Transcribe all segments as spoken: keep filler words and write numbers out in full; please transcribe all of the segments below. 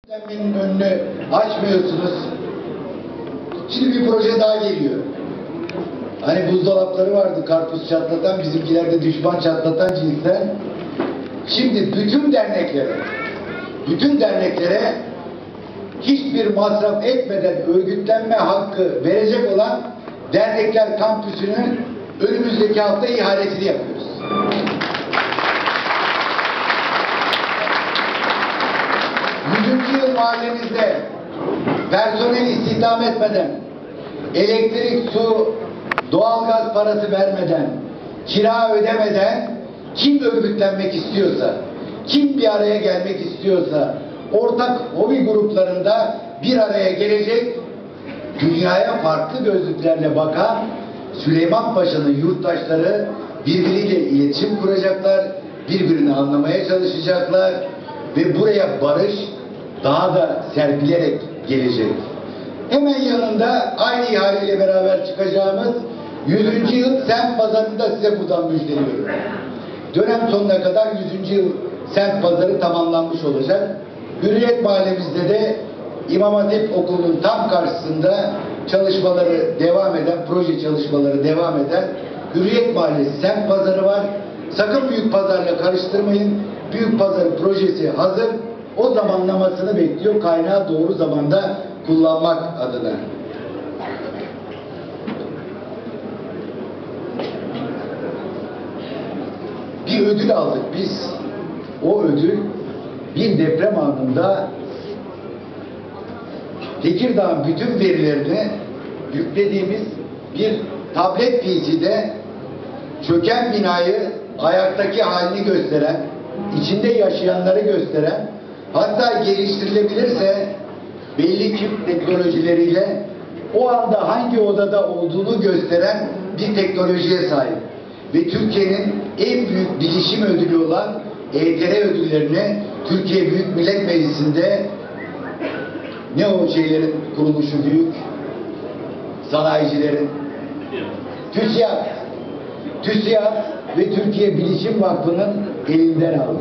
Demin önünü açmıyorsunuz. Şimdi bir proje daha geliyor. Hani buzdolapları vardı karpuz çatlatan, bizimkiler de düşman çatlatan cinsten. Şimdi bütün derneklere, bütün derneklere hiçbir masraf etmeden örgütlenme hakkı verecek olan Dernekler Kampüsü'nün önümüzdeki hafta ihalesini yapıyoruz. yüzüncü yıl mahallemizde personel istihdam etmeden, elektrik, su, doğalgaz parası vermeden, kira ödemeden kim örgütlenmek istiyorsa, kim bir araya gelmek istiyorsa, ortak hobi gruplarında bir araya gelecek, dünyaya farklı gözlüklerle bakan Süleyman Paşa'nın yurttaşları birbiriyle iletişim kuracaklar, birbirini anlamaya çalışacaklar ve buraya barış daha da serpilerek gelecek. Hemen yanında aynı ihaleyle beraber çıkacağımız yüzüncü yıl semt pazarını da size buradan müjdeliyorum. Dönem sonuna kadar yüzüncü yıl semt pazarı tamamlanmış olacak. Hürriyet Mahallemizde de İmam Hatip Okulu'nun tam karşısında çalışmaları devam eden, proje çalışmaları devam eden Hürriyet Mahallesi semt pazarı var. Sakın büyük pazarla karıştırmayın. Büyük pazarı projesi hazır. O zamanlamasını bekliyor. Kaynağı doğru zamanda kullanmak adına. Bir ödül aldık biz. O ödül bir deprem anında Tekirdağ'ın bütün verilerini yüklediğimiz bir tablet P C'de çöken binayı ayaktaki halini gösteren, içinde yaşayanları gösteren, hatta geliştirilebilirse belli çip teknolojileriyle o anda hangi odada olduğunu gösteren bir teknolojiye sahip. Ve Türkiye'nin en büyük bilişim ödülü olan E T R ödüllerini Türkiye Büyük Millet Meclisi'nde ne o şeylerin kuruluşu büyük sanayicilerin TÜSİAD TÜSİAD ve Türkiye Bilişim Vakfı'nın elinden aldı.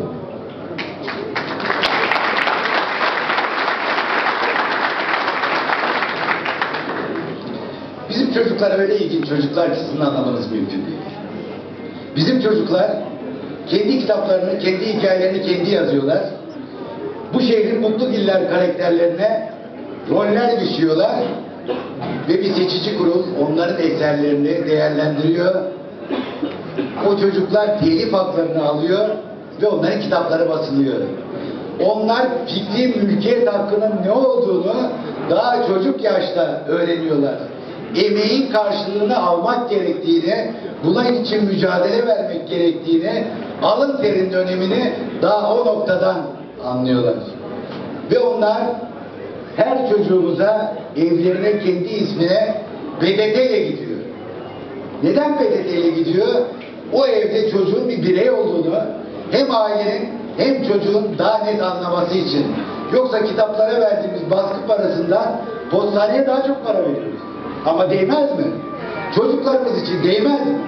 Bizim çocuklar öyle ilginç çocuklar ki sizin anlamanız mümkün değil. Bizim çocuklar kendi kitaplarını, kendi hikayelerini kendi yazıyorlar. Bu şehrin mutlu diller karakterlerine roller biçiyorlar ve bir seçici kurul onların eserlerini değerlendiriyor. O çocuklar telif haklarını alıyor ve onların kitapları basılıyor. Onlar fikri mülkiyet hakkının ne olduğunu daha çocuk yaşta öğreniyorlar. Emeğin karşılığını almak gerektiğini, buna için mücadele vermek gerektiğini, alın terinin önemini daha o noktadan anlıyorlar. Ve onlar her çocuğumuza evlerine kendi ismine B D T ile gidiyor. Neden B D T ile gidiyor? O evde çocuğun bir birey olduğunu hem ailenin hem çocuğun daha net anlaması için. Yoksa kitaplara verdiğimiz baskı parasından postaneye daha çok para veriyoruz. Ama değmez mi? Çocuklarımız için değmez mi?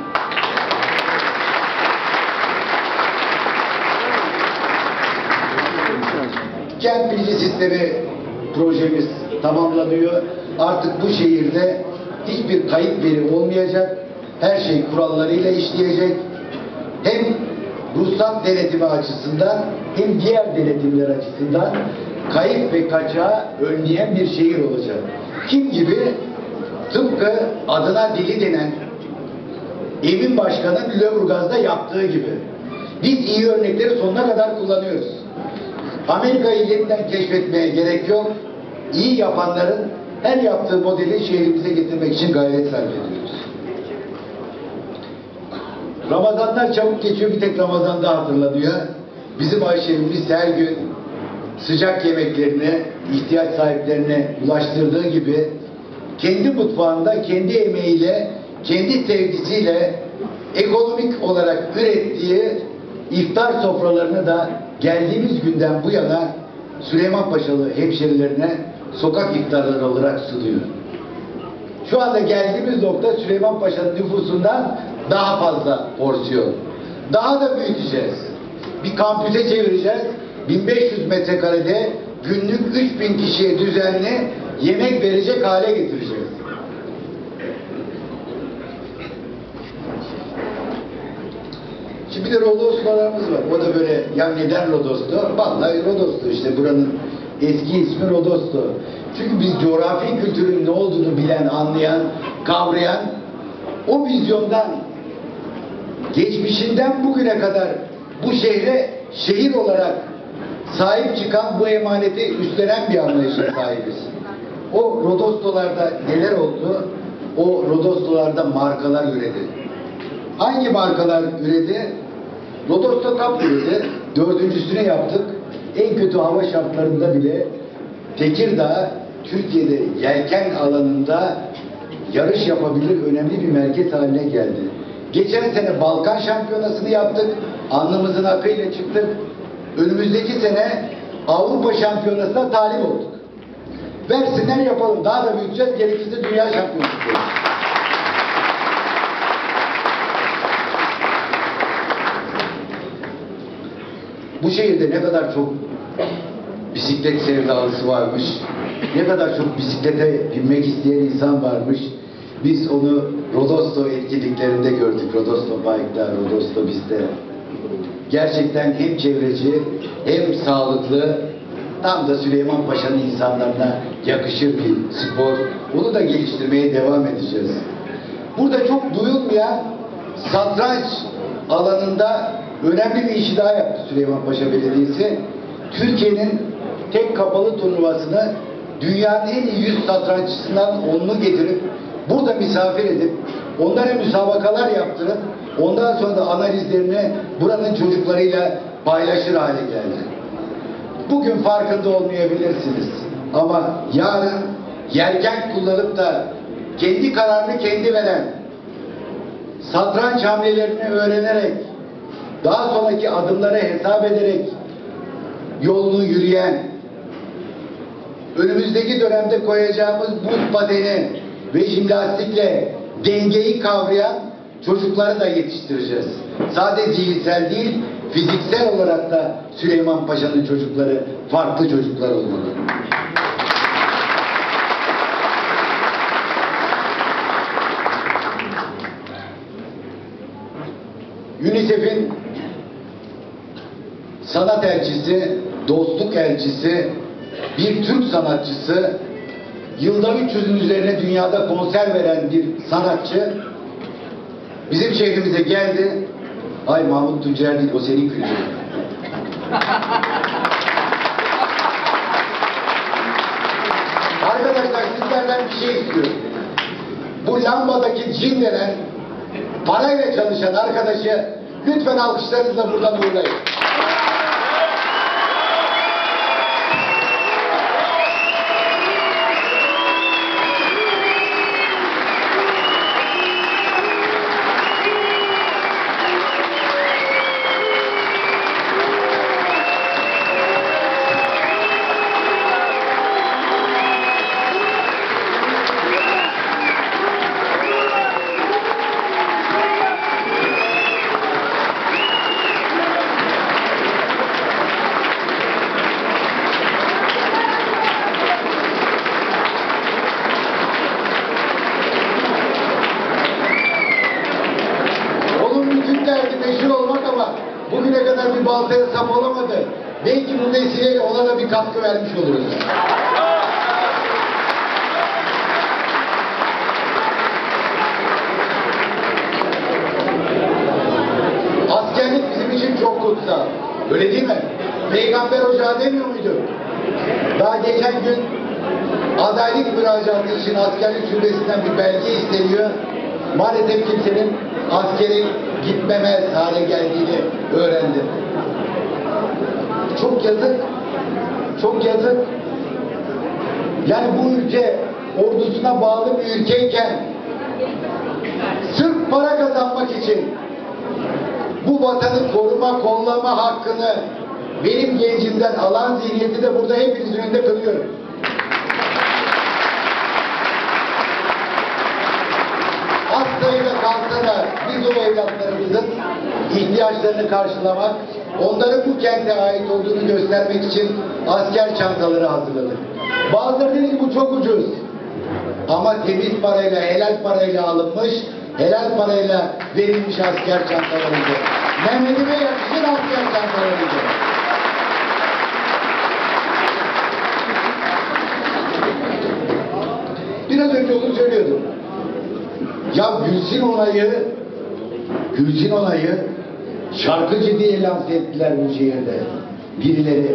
Kent bilgi sistemi projemiz tamamlanıyor. Artık bu şehirde hiçbir kayıp veri olmayacak. Her şey kurallarıyla işleyecek. Hem ruhsat denetimi açısından hem diğer denetimler açısından kayıp ve kaçağı önleyen bir şehir olacak. Kim gibi? Tıpkı adına deli denen Emin Başkan'ın Lüleburgaz'da yaptığı gibi. Biz iyi örnekleri sonuna kadar kullanıyoruz. Amerika'yı yeniden keşfetmeye gerek yok. İyi yapanların her yaptığı modeli şehrimize getirmek için gayret sarf ediyoruz. Ramazanlar çabuk geçiyor, bir tek Ramazan'da hatırlanıyor. Bizim Ayşe'miz her gün sıcak yemeklerini ihtiyaç sahiplerine ulaştırdığı gibi kendi mutfağında, kendi emeğiyle, kendi sevgisiyle ekonomik olarak ürettiği iftar sofralarını da geldiğimiz günden bu yana Süleymanpaşalı hemşerilerine sokak iftarları olarak sunuyor. Şu anda geldiğimiz nokta Süleymanpaşa'nın nüfusundan daha fazla porsiyon. Daha da büyüteceğiz. Bir kampüse çevireceğiz. bin beş yüz metrekarede günlük üç bin kişiye düzenli yemek verecek hale getireceğiz. Şimdi bir de Rodoslarımız var. O da böyle, ya neden Rodos'tu? Vallahi Rodos'tu işte, buranın eski ismi Rodos'tu. Çünkü biz coğrafi kültürün ne olduğunu bilen, anlayan, kavrayan, o vizyondan geçmişinden bugüne kadar bu şehre şehir olarak sahip çıkan, bu emaneti üstlenen bir anlayışa sahibiz. O Rodoslularda neler oldu? O Rodoslularda markalar üredi. Hangi markalar üredi? Rodos'ta kap üredi. Dördüncüsünü yaptık. En kötü hava şartlarında bile Tekirdağ, Türkiye'de yelken alanında yarış yapabilir önemli bir merkez haline geldi. Geçen sene Balkan Şampiyonası'nı yaptık. Alnımızın akıyla çıktık. Önümüzdeki sene Avrupa Şampiyonası'na talip olduk. Versinler yapalım. Daha da büyüteceğiz. Gerekirse Dünya Şampiyonası. Bu şehirde ne kadar çok bisiklet sevdalısı varmış, ne kadar çok bisiklete binmek isteyen insan varmış. Biz onu Rodos'ta etkinliklerinde gördük. Rodos'ta Bike'da, Rodos'ta bizde. Gerçekten hem çevreci, hem sağlıklı, tam da Süleyman Paşa'nın insanlarına yakışır bir spor. Bunu da geliştirmeye devam edeceğiz. Burada çok duyulmayan satranç alanında önemli bir işi daha yaptı Süleymanpaşa Belediyesi. Türkiye'nin tek kapalı turnuvasını dünyanın en iyi yüz satranççısından onunu getirip burada misafir edip onlara müsabakalar yaptırıp ondan sonra da analizlerini buranın çocuklarıyla paylaşır hale geldi. Bugün farkında olmayabilirsiniz ama yarın yelken kullanıp da kendi kararını kendi veren, satranç hamlelerini öğrenerek, daha sonraki adımları hesap ederek yolunu yürüyen, önümüzdeki dönemde koyacağımız buz pateni ve jimnastikle dengeyi kavrayan çocukları da yetiştireceğiz. Sadece zihinsel değil, fiziksel olarak da Süleyman Paşa'nın çocukları farklı çocuklar olmalı. UNICEF'in sanat elçisi, dostluk elçisi, bir Türk sanatçısı, yılda üç yüzün üzerine dünyada konser veren bir sanatçı bizim şehrimize geldi. Ay Mahmut Tuncer değil, o senin kültürün. Arkadaşlar sizlerden bir şey istiyorum. Bu lambadaki cin denen parayla çalışan arkadaşı lütfen alkışlarınızla buradan uğurlayın. Meşhur olmak ama bugüne kadar bir baltaya sap olamadı. Belki bu vesileyle ona da bir katkı vermiş oluruz. Askerlik bizim için çok kutsal. Öyle değil mi? Peygamber ocağı demiyor muydu? Daha geçen gün adaylık müracaatı için askerlik şubesinden bir belge isteniyor. Maalesef kimsenin askere gitmemez hale geldiğini öğrendim. Çok yazık. Çok yazık. Yani bu ülke ordusuna bağlı bir ülkeyken sırf para kazanmak için bu vatanı koruma, kollama hakkını benim gencimden alan zihniyeti de burada hepinizin önünde kınıyorum. Az sayıda kalsa da biz o evlatlarımızın ihtiyaçlarını karşılamak, onların bu kente ait olduğunu göstermek için asker çantaları hazırladık. Bazıları dedi ki bu çok ucuz. Ama temiz parayla, helal parayla alınmış, helal parayla verilmiş asker çantalarıydı. Mehmet'ime yakışır asker çantalarıydı. Biraz önce onu söylüyordum. Ya Gülsün Onay'ı Gülsün Onay'ı şarkıcı diye lanse ettiler bu şehirde. Birileri.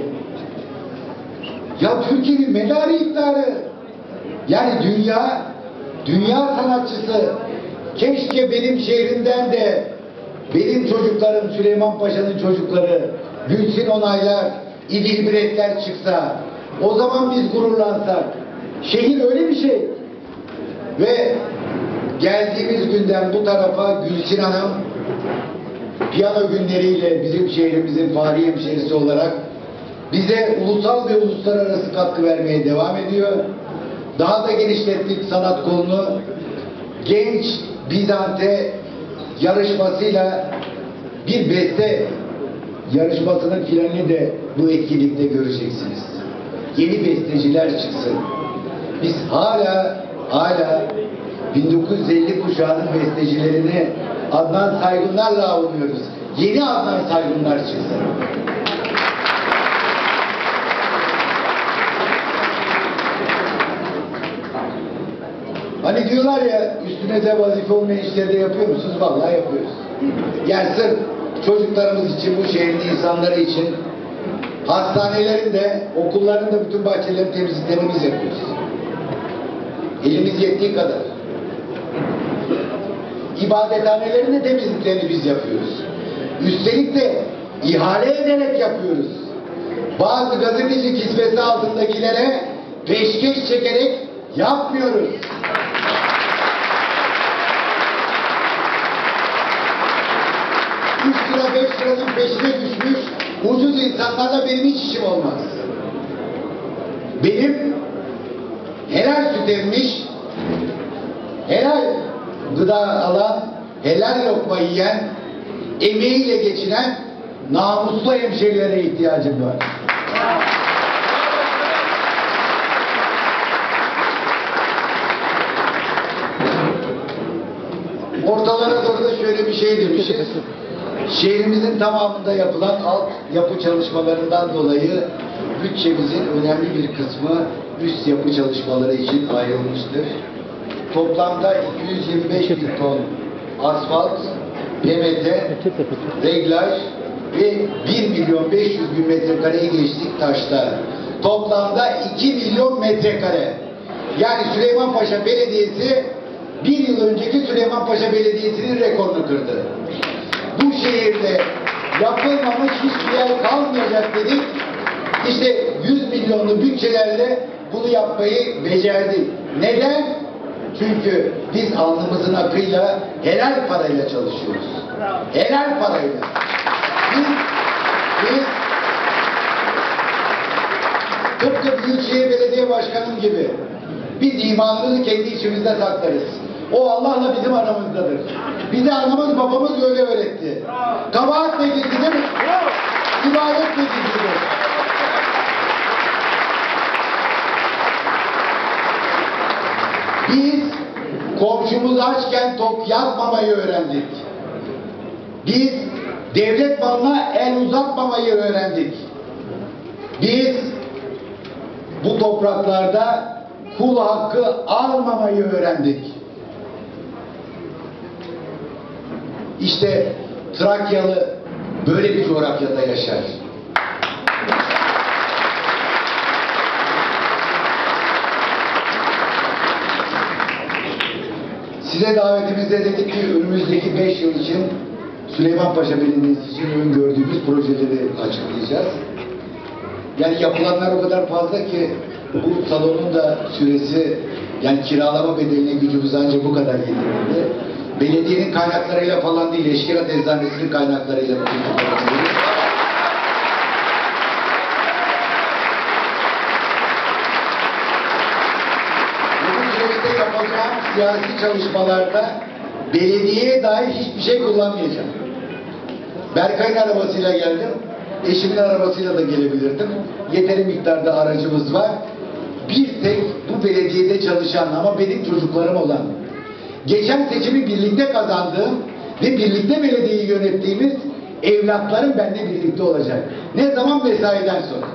Ya Türkiye'nin medarı iftarı. Yani dünya, dünya sanatçısı. Keşke benim şehrimden de benim çocuklarım, Süleyman Paşa'nın çocukları, Gülsün Onaylar, İdil Biretler çıksa, o zaman biz gururlansak. Şehir öyle bir şey. Ve geldiğimiz günden bu tarafa Gülsün Hanım piyano günleriyle bizim şehrimizin fahri hemşerisi olarak bize ulusal ve uluslararası katkı vermeye devam ediyor. Daha da genişlettik sanat kolunu. Genç Bizante yarışmasıyla bir beste yarışmasının finalini de bu etkinlikte göreceksiniz. Yeni besteciler çıksın. Biz hala hala bin dokuz yüz elli kuşağının bestecilerini Adnan Saygunlar'la avunuyoruz. Yeni Adnan Saygunlar çıksın. Hani diyorlar ya, üstüne de vazife olmayan işleri de yapıyor musunuz? Vallahi yapıyoruz. Yani sırf çocuklarımız için, bu şehrin insanları için, hastanelerin de, okulların da bütün bahçelerin temizliklerini biz yapıyoruz. Elimiz yettiği kadar. İbadethanelerin de temizliklerini biz yapıyoruz. Üstelik de ihale ederek yapıyoruz. Bazı gazeteci kisvesi altındakilere peşkeş çekerek yapmıyoruz. Üç lira beş liranın peşine düşmüş ucuz insanlarla benim hiç işim olmaz. Benim helal süt emmiş, helal gıda alan, helal lokma yiyen, emeğiyle geçinen namuslu hemşerilere ihtiyacım var. Ortalara doğru da şöyle bir şey demişiz. Şehrimizin tamamında yapılan alt yapı çalışmalarından dolayı bütçemizin önemli bir kısmı üst yapı çalışmaları için ayrılmıştır. Toplamda iki yüz yirmi beş bin ton asfalt, P M T, reglaj ve bir milyon beş yüz bin metrekareyi geçtik taşlar. Toplamda iki milyon metrekare. Yani Süleymanpaşa Belediyesi bir yıl önceki Süleymanpaşa Belediyesi'nin rekorunu kırdı. Bu şehirde yapılmamış hiçbir yer kalmayacak dedik. İşte yüz milyonlu bütçelerle bunu yapmayı becerdik. Neden? Çünkü biz alnımızın akıyla helal parayla çalışıyoruz. Helal parayla. Biz, biz tıpkı Büyükşehir Belediye Başkanım gibi biz imanımızı kendi içimizde saklarız. O Allah'la bizim aramızdadır. Bize anamız babamız öyle öğretti. Kabahat ne gizlidir? İbadet ne gizlidir? Biz komşumuz açken tok yatmamayı öğrendik. Biz devlet malına el uzatmamayı öğrendik. Biz bu topraklarda kul hakkı almamayı öğrendik. İşte Trakyalı böyle bir coğrafyada yaşar. Size davetimizde dedik ki önümüzdeki beş yıl için Süleymanpaşa Belediyesi için öngördüğümüz projeleri açıklayacağız. Yani yapılanlar o kadar fazla ki bu salonun da süresi, yani kiralama bedeline gücümüz ancak bu kadar yeterli. Belediyenin kaynaklarıyla falan değil, Eşkıya Eczanesi'nin kaynaklarıyla bu süreçte yapacağım siyasi çalışmalarda belediyeye dair hiçbir şey kullanmayacağım. Berkay'ın arabasıyla geldim. eşimin arabasıyla da gelebilirdim. Yeteri miktarda aracımız var. Bir tek bu belediyede çalışan ama benim çocuklarım olan, geçen seçimi birlikte kazandığım ve birlikte belediyeyi yönettiğimiz evlatlarım benimle birlikte olacak. Ne zaman? Mesaiden sonra.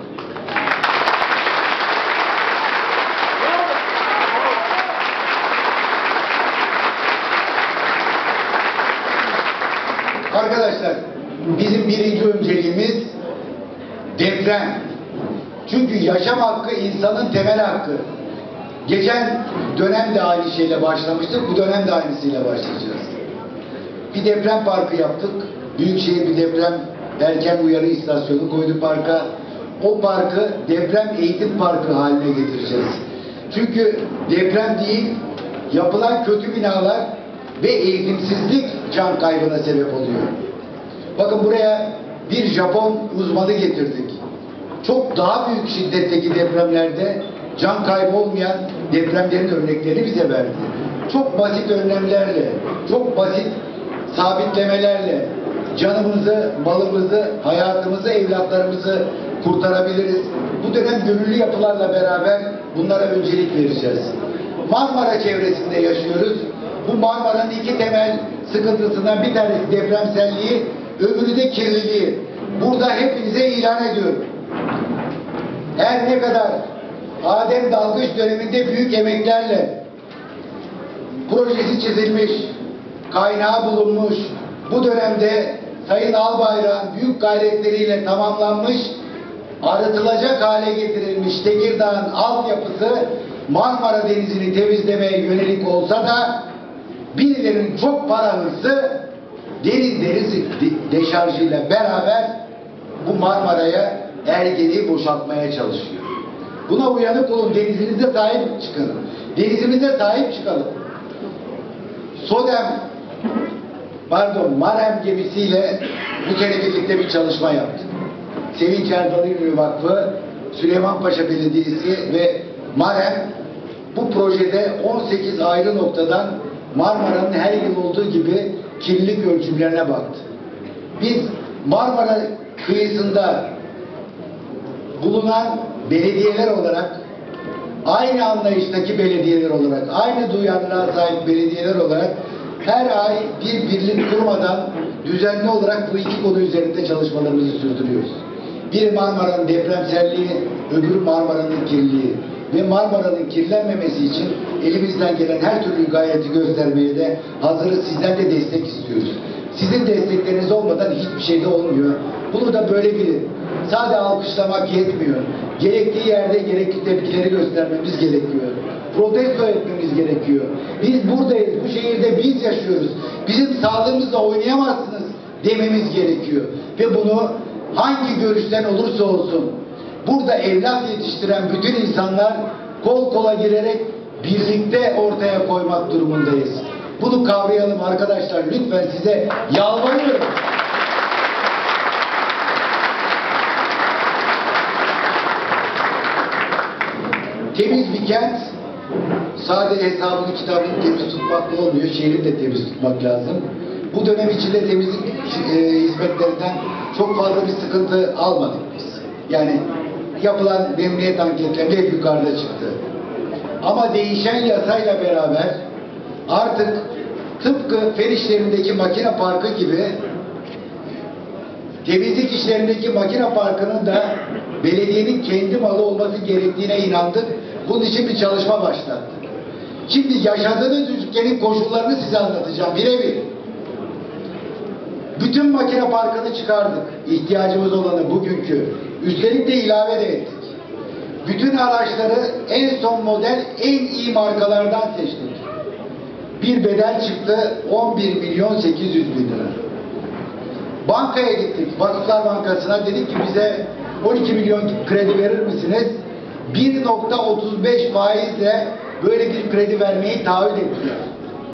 Arkadaşlar, bizim birinci önceliğimiz deprem. Çünkü yaşam hakkı insanın temel hakkı. Geçen dönem de aynı şeyle başlamıştık, bu dönem de aynısıyla başlayacağız. Bir deprem parkı yaptık. Büyükşehir bir deprem erken uyarı istasyonu koydu parka. O parkı deprem eğitim parkı haline getireceğiz. Çünkü deprem değil, yapılan kötü binalar ve eğitimsizlik can kaybına sebep oluyor. Bakın buraya bir Japon uzmanı getirdik. Çok daha büyük şiddetteki depremlerde can kaybı olmayan depremlerin örneklerini bize verdi. Çok basit önlemlerle, çok basit sabitlemelerle canımızı, malımızı, hayatımızı, evlatlarımızı kurtarabiliriz. Bu dönem gönüllü yapılarla beraber bunlara öncelik vereceğiz. Marmara çevresinde yaşıyoruz. Bu Marmara'nın iki temel sıkıntısından bir tanesi depremselliği, öbürü de kirliliği. Burada hepinize ilan ediyorum. Her ne kadar Adem Dalgıç döneminde büyük emeklerle projesi çizilmiş, kaynağı bulunmuş, bu dönemde Sayın Albayrak'ın büyük gayretleriyle tamamlanmış, arıtılacak hale getirilmiş Tekirdağ'ın altyapısı Marmara Denizi'ni temizlemeye yönelik olsa da birilerinin çok para hırsı deniz denizi deşarjıyla beraber bu Marmara'ya Ergen'i boşaltmaya çalışıyor. Buna uyanık olun, denizinize sahip çıkın. Denizimize sahip çıkalım. Sodem, pardon, Marem gemisiyle bu sene birlikte bir çalışma yaptık. Sevinç Erdal İnönü Vakfı, Süleymanpaşa Belediyesi ve Marem bu projede on sekiz ayrı noktadan Marmara'nın her yıl olduğu gibi kirlilik ölçümlerine baktı. Biz Marmara kıyısında bulunan belediyeler olarak, aynı anlayıştaki belediyeler olarak, aynı duyarlılığa sahip belediyeler olarak her ay bir birlik kurmadan düzenli olarak bu iki konu üzerinde çalışmalarımızı sürdürüyoruz. Biri Marmara'nın depremselliği, öbürü Marmara'nın kirliliği. Ve Marmara'nın kirlenmemesi için elimizden gelen her türlü gayreti göstermeye de hazırız. Sizden de destek istiyoruz. Sizin destekleriniz olmadan hiçbir şey de olmuyor. Bunu da böyle bilin. Sadece alkışlamak yetmiyor. Gerektiği yerde gerekli tepkileri göstermemiz gerekiyor. Protesto etmemiz gerekiyor. Biz buradayız, bu şehirde biz yaşıyoruz. Bizim sağlığımızla oynayamazsınız dememiz gerekiyor. Ve bunu hangi görüşten olursa olsun burada evlat yetiştiren bütün insanlar kol kola girerek birlikte ortaya koymak durumundayız. Bunu kavrayalım arkadaşlar. Lütfen size yalvarıyorum. Temiz bir kent sadece hesabını kitabını temiz tutmakla olmuyor. Şehri de temiz tutmak lazım. Bu dönem içinde temizlik e, hizmetlerinden çok fazla bir sıkıntı almadık biz. Yani yapılan memnuniyet anketlerinde hep yukarıda çıktı. Ama değişen yasayla beraber artık tıpkı fen işlerindeki makine parkı gibi temizlik işlerindeki makine parkının da belediyenin kendi malı olması gerektiğine inandık. Bunun için bir çalışma başlattık. Şimdi yaşadığınız ülkenin koşullarını size anlatacağım birebir. Bütün makine parkını çıkardık. İhtiyacımız olanı bugünkü. Üstelik de ilave de ettik. Bütün araçları en son model, en iyi markalardan seçtik. Bir bedel çıktı on bir milyon sekiz yüz bin lira. Bankaya gittik. Vakıflar Bankası'na dedik ki bize on iki milyon kredi verir misiniz? bir nokta otuz beş faizle böyle bir kredi vermeyi taahhüt ettiler.